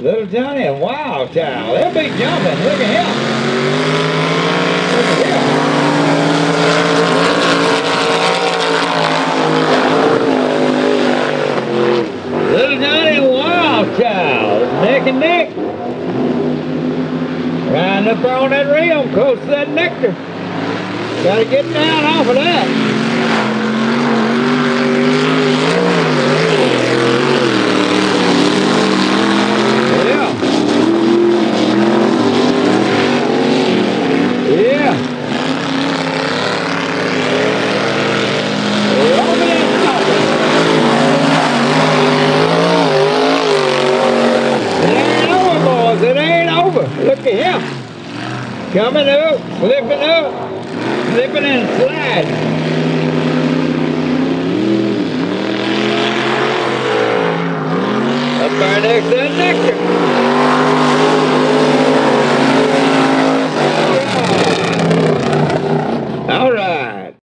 Little Johnny and Wild Child. They'll be jumping. Look at him. Look at him. Little Johnny and Wild Child. Neck and neck. Riding up there on that rim close to that nectar. Gotta get down off of that. Look at him. Coming up, slipping and sliding. Up there next to that nectar.